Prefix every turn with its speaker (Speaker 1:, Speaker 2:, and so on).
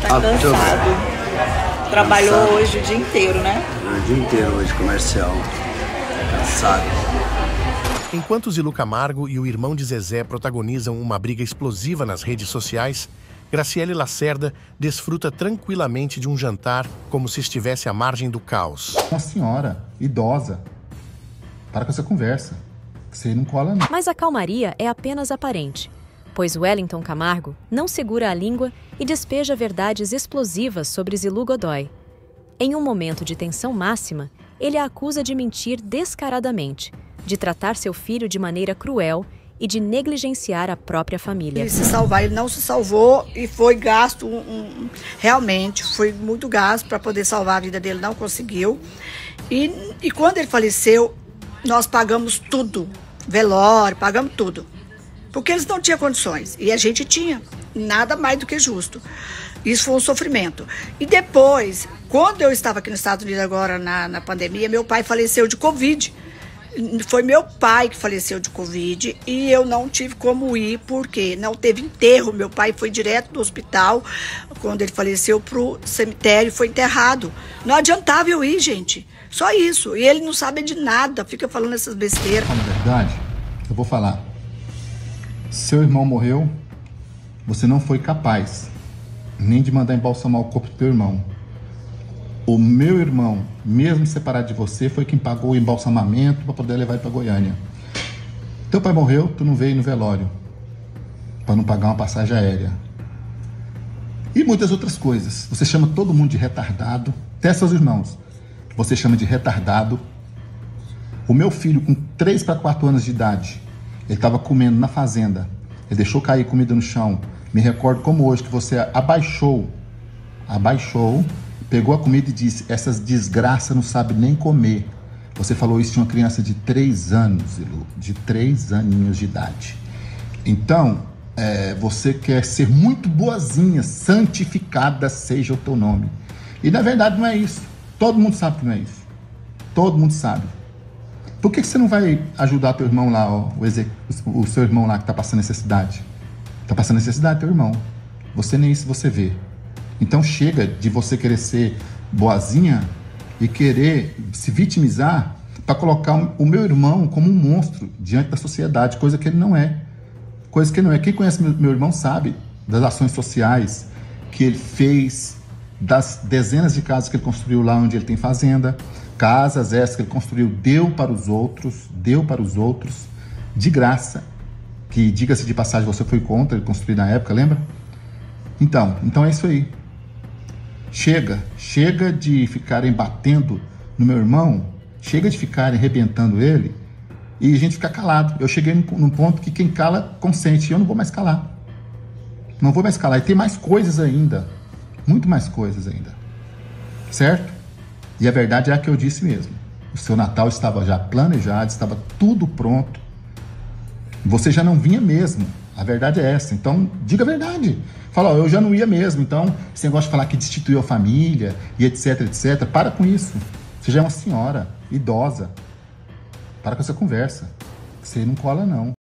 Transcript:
Speaker 1: Tá cansado. Trabalhou
Speaker 2: Cansado.
Speaker 1: hoje o dia inteiro, né?
Speaker 2: O dia inteiro hoje, comercial. Cansado.
Speaker 3: Enquanto Zilu Camargo e o irmão de Zezé protagonizam uma briga explosiva nas redes sociais, Graciele Lacerda desfruta tranquilamente de um jantar como se estivesse à margem do caos.
Speaker 4: Uma senhora, idosa. Para com essa conversa. Você não cola, não.
Speaker 5: Mas a calmaria é apenas aparente, pois Wellington Camargo não segura a língua e despeja verdades explosivas sobre Zilu Godoy. Em um momento de tensão máxima, ele a acusa de mentir descaradamente, de tratar seu filho de maneira cruel e de negligenciar a própria família.
Speaker 6: Ele se salvar, ele não se salvou e foi gasto, realmente, foi muito gasto para poder salvar a vida dele, não conseguiu. E quando ele faleceu, nós pagamos tudo, velório, pagamos tudo. Porque eles não tinham condições, e a gente tinha, nada mais do que justo. Isso foi um sofrimento. E depois, quando eu estava aqui nos Estados Unidos agora, na pandemia, meu pai faleceu de Covid. Foi meu pai que faleceu de Covid e eu não tive como ir porque não teve enterro. Meu pai foi direto do hospital, quando ele faleceu, pro cemitério, foi enterrado. Não adiantava eu ir, gente. Só isso. E ele não sabe de nada, fica falando essas besteiras.
Speaker 4: Na verdade, eu vou falar. Seu irmão morreu, você não foi capaz nem de mandar embalsamar o corpo do teu irmão. O meu irmão, mesmo separado de você, foi quem pagou o embalsamamento para poder levar ele para Goiânia. Teu pai morreu, tu não veio no velório para não pagar uma passagem aérea. E muitas outras coisas. Você chama todo mundo de retardado, até seus irmãos. Você chama de retardado. O meu filho, com 3 para 4 anos de idade, ele estava comendo na fazenda. Ele deixou cair comida no chão. Me recordo como hoje que você abaixou, pegou a comida e disse: essas desgraças não sabem nem comer. Você falou isso de uma criança de 3 anos, Zilu, de 3 aninhos de idade. Então, você quer ser muito boazinha, santificada seja o teu nome. E na verdade não é isso. Todo mundo sabe que não é isso. Todo mundo sabe. Por que você não vai ajudar teu irmão lá, o seu irmão lá que está passando necessidade? Está passando necessidade, teu irmão. Você nem isso você vê. Então chega de você querer ser boazinha e querer se vitimizar para colocar o meu irmão como um monstro diante da sociedade, coisa que ele não é. Coisa que ele não é. Quem conhece meu irmão sabe das ações sociais que ele fez, das dezenas de casas que ele construiu lá onde ele tem fazenda, casas essas que ele construiu, deu para os outros, de graça, que, diga-se de passagem, você foi contra ele construir na época, lembra? Então é isso aí. Chega de ficarem batendo no meu irmão, chega de ficarem arrebentando ele e a gente fica calado. Eu cheguei num ponto que quem cala consente, e eu não vou mais calar. Não vou mais calar. E tem mais coisas ainda, muito mais coisas ainda, certo? E a verdade é a que eu disse mesmo. O seu Natal estava já planejado, estava tudo pronto. Você já não vinha mesmo. A verdade é essa. Então, diga a verdade. Fala, ó, eu já não ia mesmo. Então, esse negócio de falar que destituiu a família e etc, etc. Para com isso. Você já é uma senhora, idosa. Para com essa conversa. Você não cola, não.